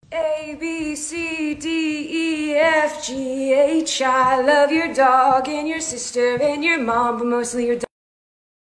A, B, C, D, E, F, G, H. I love your dog and your sister and your mom, but mostly your dog.